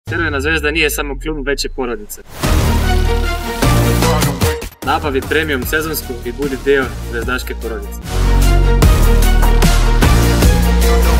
Crvena zvezda nije samo klub, već je porodica. Nabavi premium sezonsku i budi dio zvezdaške porodice.